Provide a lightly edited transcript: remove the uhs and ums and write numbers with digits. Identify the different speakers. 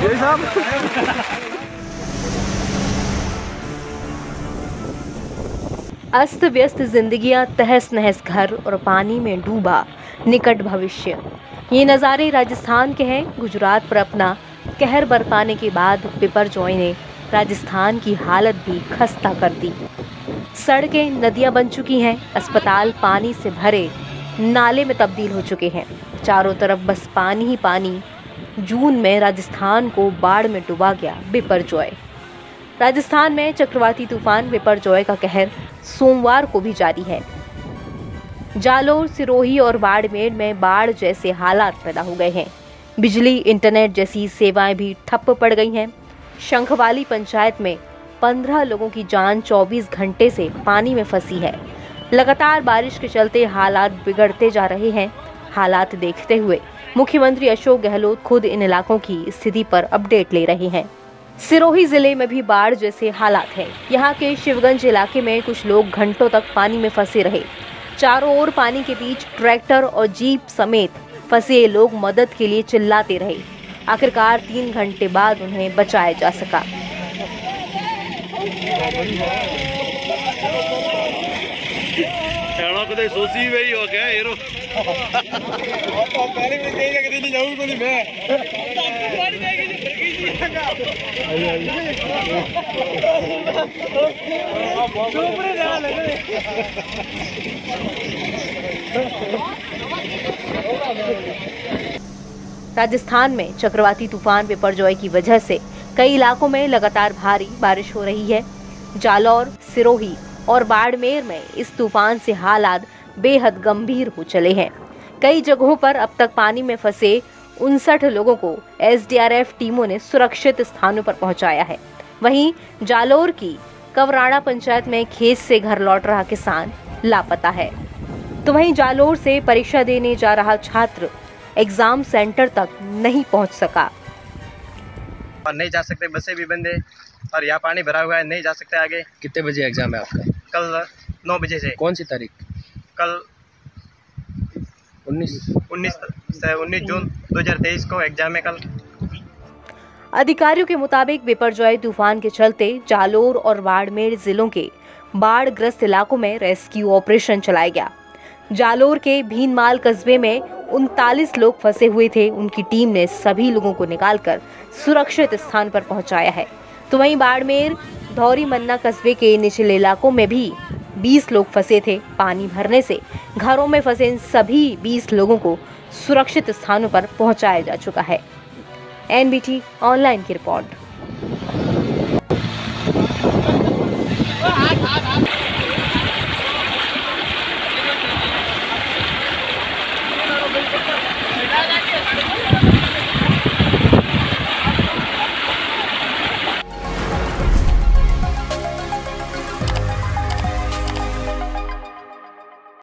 Speaker 1: अस्त व्यस्त जिंदगियां, तहस नहस घर और पानी में डूबा निकट भविष्य। ये नज़ारे राजस्थान के हैं। गुजरात पर अपना कहर बरपाने के बाद बिपरजॉय ने राजस्थान की हालत भी खस्ता कर दी। सड़कें नदियां बन चुकी हैं, अस्पताल पानी से भरे नाले में तब्दील हो चुके हैं। चारों तरफ बस पानी ही पानी। जून में राजस्थान को बाढ़ में डुबा गया बिपरजॉय। राजस्थान में चक्रवाती तूफान बिपरजॉय का कहर सोमवार को भी जारी है। जालोर, सिरोही और बाड़मेर में बाढ़ जैसे हालात पैदा हो गए हैं। बिजली, इंटरनेट जैसी सेवाएं भी ठप्प पड़ गई हैं। शंखवाली पंचायत में 15 लोगों की जान 24 घंटे से पानी में फंसी है। लगातार बारिश के चलते हालात बिगड़ते जा रहे हैं। हालात देखते हुए मुख्यमंत्री अशोक गहलोत खुद इन इलाकों की स्थिति पर अपडेट ले रहे हैं। सिरोही जिले में भी बाढ़ जैसे हालात हैं। यहाँ के शिवगंज इलाके में कुछ लोग घंटों तक पानी में फंसे रहे। चारों ओर पानी के बीच ट्रैक्टर और जीप समेत फंसे लोग मदद के लिए चिल्लाते रहे। आखिरकार 3 घंटे बाद उन्हें बचाया जा सका। राजस्थान में चक्रवाती तूफान बिपरजॉय की वजह से कई इलाकों में लगातार भारी बारिश हो रही है। जालौर, सिरोही और बाड़मेर में इस तूफान से हालात बेहद गंभीर हो चले हैं। कई जगहों पर अब तक पानी में फंसे 59 लोगों को एसडीआरएफ टीमों ने सुरक्षित स्थानों पर पहुंचाया है। वहीं जालोर की कवराड़ा पंचायत में खेत से घर लौट रहा किसान लापता है। तो वहीं जालोर से परीक्षा देने जा रहा छात्र एग्जाम सेंटर तक नहीं पहुंच सका।
Speaker 2: नहीं जा सकते, बसें भी बंद है और यहाँ पानी भरा हुआ है, नहीं जा सकते आगे।
Speaker 3: कितने बजे एग्जाम है आपका?
Speaker 2: कल 9 बजे से।
Speaker 3: कौन सी तारीख?
Speaker 2: कल 19 जून 2023 को एग्जाम है कल।
Speaker 1: अधिकारियों के मुताबिक बिपरजॉय तूफान के चलते जालोर और बाड़मेर जिलों के बाढ़ग्रस्त इलाकों में रेस्क्यू ऑपरेशन चलाया गया। जालोर के भीनमाल कस्बे में 39 लोग फंसे हुए थे। उनकी टीम ने सभी लोगों को निकालकर सुरक्षित स्थान पर पहुंचाया है। तो वहीं बाड़मेर धौरी मन्ना कस्बे के निचले इलाकों में भी 20 लोग फंसे थे। पानी भरने से घरों में फंसे इन सभी 20 लोगों को सुरक्षित स्थानों पर पहुंचाया जा चुका है। एनबीटी ऑनलाइन की रिपोर्ट।